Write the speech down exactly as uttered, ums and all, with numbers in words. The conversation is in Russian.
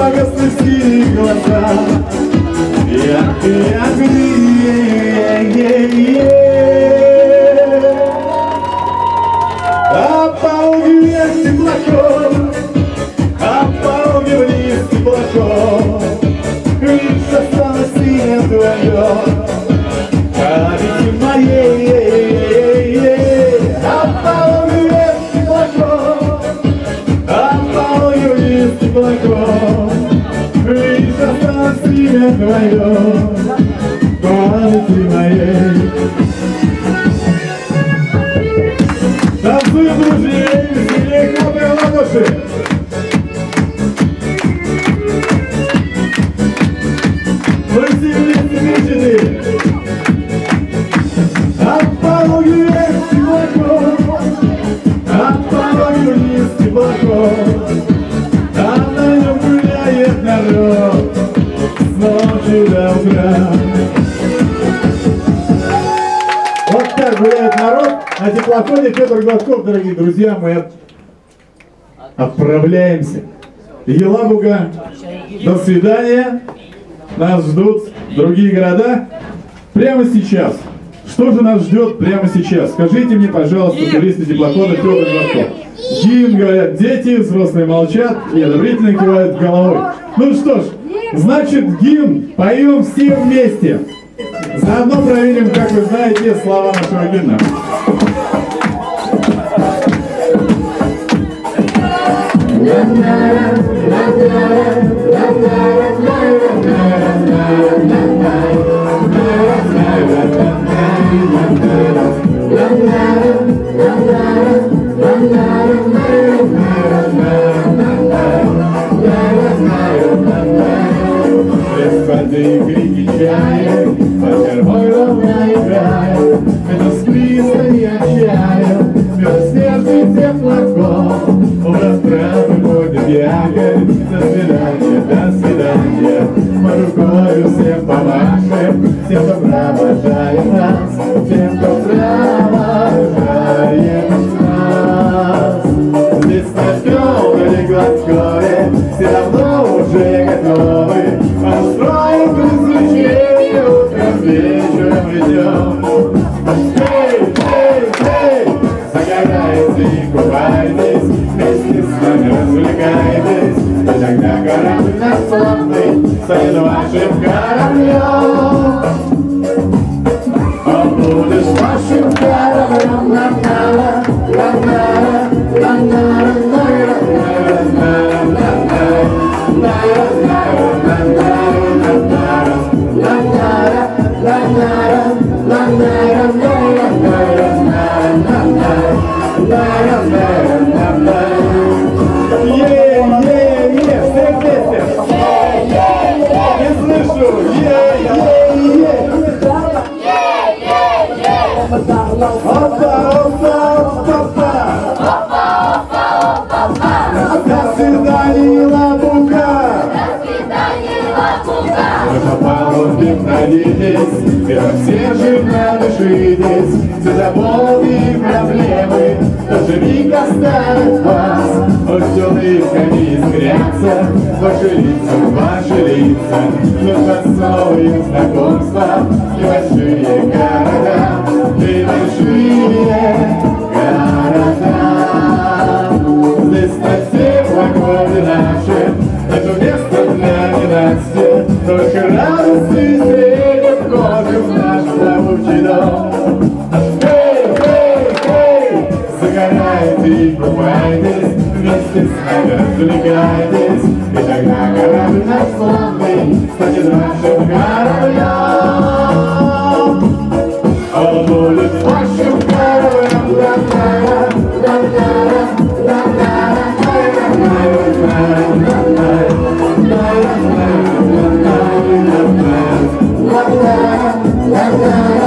погасли синие глаза, яркие огни. А по луге вверх теплоход, а по луге вниз теплоход. Лишь осталось синее вдвоем, памяти моей. А по луге вверх теплоход, а по луге вниз теплоход. Лишь осталось синее вдвоем, памяти моей. Танцуем, друзья, веселее, хлопаем в ладоши. Мы все вместе мечены. От пологи вверх теплоход, от пологи вниз теплоход. А на нем гуляет народ с ночи до утра. Вот так гуляет народ на теплоходе. Петр Гладков, дорогие друзья, мы отправляемся. Елабуга, до свидания. Нас ждут другие города прямо сейчас. Что же нас ждет прямо сейчас? Скажите мне, пожалуйста, туристы теплохода Петр Гладков. Гимн, говорят дети, взрослые молчат и одобрительно кивают головой. Ну что ж, значит, гимн поем все вместе. Заодно проверим, как вы знаете, слова нашего гимна. Воды и крики чаек, по червой волна играет. Это с пристани отчаял, белоснежный теплоход. Образ правый будет якорь. До свидания, до свидания. Мы рукою всем помашем, всем, кто провожает нас, всем, кто провожает нас. Здесь на Петре Гладкове все давно уже готовы. Построим развлечения, утром, вечером идем. Эй, эй, эй, загорайте и купайтесь, вместе с нами развлекайтесь. И тогда корабль наш славный станет вашим кораблем. Он будешь вашим кораблем. Ла-ла, ла-ла, ла-ла, До свидания, Елабуга! До свидания, Елабуга! Вы по палубе пройдитесь, и все же надышитесь. Все заботы и проблемы тоже миг оставят вас. Пусть улыбками искрятся ваши лица, ваши лица. Но новые знакомства и большие города, и большие города. Здесь на теплоходе наши, это место для ненастья. Только радости среднем входе в наш плавучий дом. Эй, эй, эй, загорайте и купайтесь, вместе с нами развлекайтесь. И тогда корабль наш славный станет нашим кораблем. Он будет вашим кораблем. La la la la la la la la la la la la la la la la la la la la